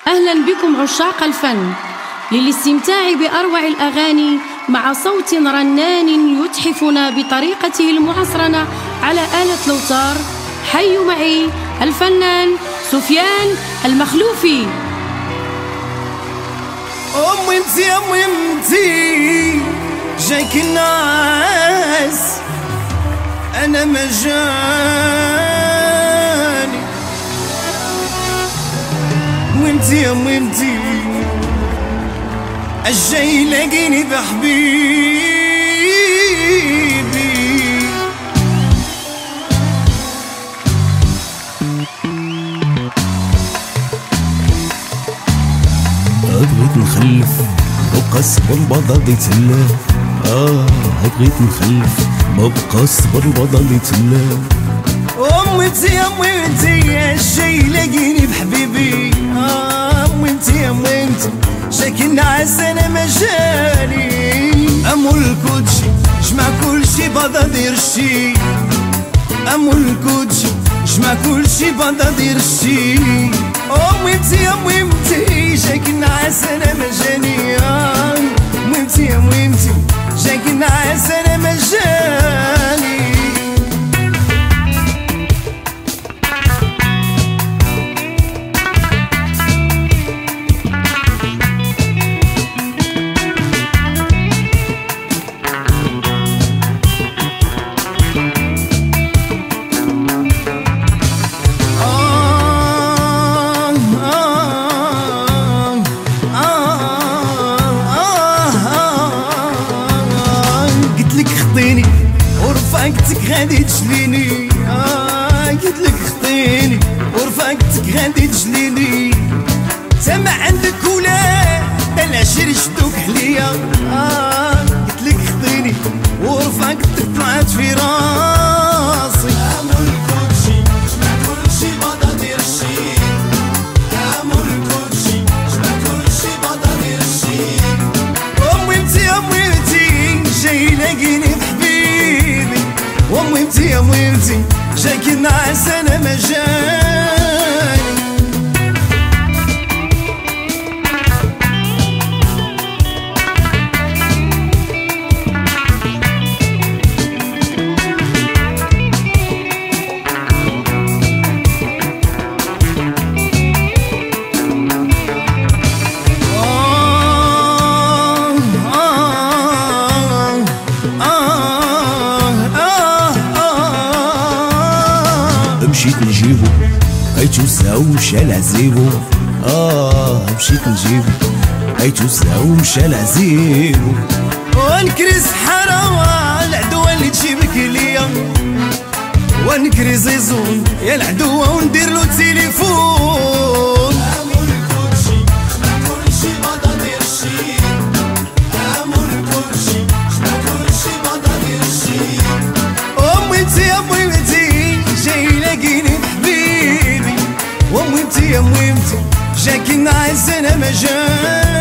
أهلا بكم عشاق الفن للاستمتاع بأروع الأغاني مع صوت رنان يتحفنا بطريقته المعصرنة على آلة الأوتار. حيوا معي الفنان سفيان المخلوفي. أمي أمي جايك الناس أنا مجاني وانتي أمي الجاي لاقيني بحبيبي. بغيت نخلف بقى الصبر بضل يتلف. بغيت نخلف بقى الصبر بضل يتلف. أمتي الجاي لاقيني بحبيبي. أمتي جاك النعاس أنا مجالي. أمول كلشي جمع كلشي بدا دير الشي. أمول كلشي جمع كلشي بدا دير الشي. أمتي جاك النعاس أنا مجاني. أمتي جاك النعاس أنا مجاني. خطيني ورفقتك غادي تجليني. قلتلك خطيني ورفقتك غادي تجليني. سامع عندك ولا العشر شدوك عليا. قلتلك خطيني ورفقتك طلعت في راسي. أمول كلشي جمع كلشي بدا دير الشي. أمول كلشي جمع كلشي بدا دير الشي. أمتي جاي لاقيني بحبيبي. أمتي جاك النعاس أنا مجاني. مشيت نجيبو هيتوسع ومشى لعزيبو. مشيت نجيبو هيتوسع ومشى لعزيبو. ونكري سحرة العدوة اللي تجيبك ليا. ونكري زيزون يا العدوة وندير له تليفون. أمول كلشي جمع كلشي بدا دير الشي. أمول كلشي جمع كلشي بدا دير الشي. أمتي جاي لاقيني بحبيبي. أمتي جاك النعاس أنا مجاني.